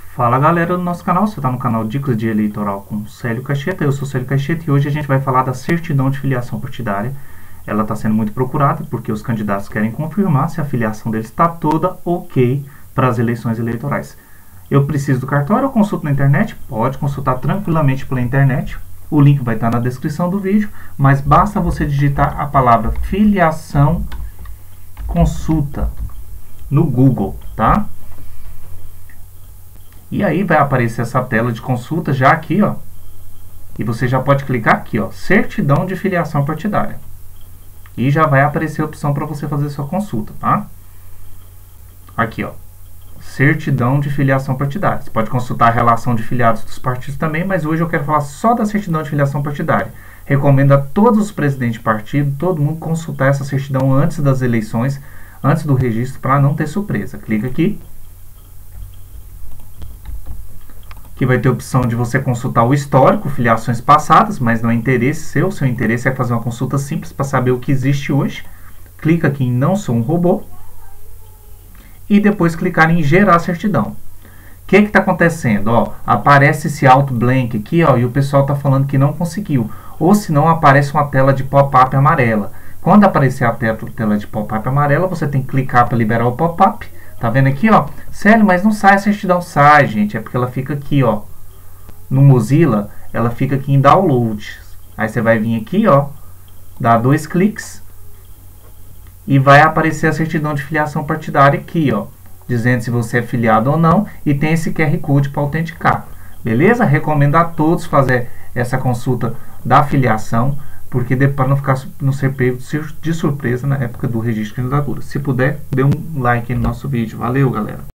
Fala galera do nosso canal, você está no canal Dicas de Eleitoral com Célio Caixeta. Eu sou Célio Caixeta e hoje a gente vai falar da certidão de filiação partidária. Ela está sendo muito procurada porque os candidatos querem confirmar se a filiação deles está toda ok para as eleições eleitorais. Eu preciso do cartório, eu consulto na internet, pode consultar tranquilamente pela internet. O link vai estar na descrição do vídeo, mas basta você digitar a palavra filiação consulta no Google, tá? E aí vai aparecer essa tela de consulta já aqui, ó. E você já pode clicar aqui, ó, certidão de filiação partidária. E já vai aparecer a opção para você fazer sua consulta, tá? Aqui, ó, certidão de filiação partidária. Você pode consultar a relação de filiados dos partidos também, mas hoje eu quero falar só da certidão de filiação partidária. Recomendo a todos os presidentes de partido, todo mundo consultar essa certidão antes das eleições, antes do registro, para não ter surpresa. Clica aqui. Que vai ter a opção de você consultar o histórico, filiações passadas, mas não é interesse seu. Seu interesse é fazer uma consulta simples para saber o que existe hoje. Clica aqui em Não Sou um Robô. E depois clicar em Gerar certidão. O que está acontecendo? Ó, aparece esse auto blank aqui, ó, e o pessoal está falando que não conseguiu. Ou se não, aparece uma tela de pop-up amarela. Quando aparecer a tela de pop-up amarela, você tem que clicar para liberar o pop-up. Tá vendo aqui, ó? Célio, mas não sai a certidão. Sai, gente. É porque ela fica aqui, ó. No Mozilla, ela fica aqui em download. Aí você vai vir aqui, ó. Dar 2 cliques. E vai aparecer a certidão de filiação partidária aqui, ó. Dizendo se você é filiado ou não. E tem esse QR Code para autenticar. Beleza? Recomendo a todos fazer essa consulta da filiação. Porque para não ser pego de surpresa na época do registro de candidatura. Se puder, dê um like no nosso vídeo. Valeu, galera!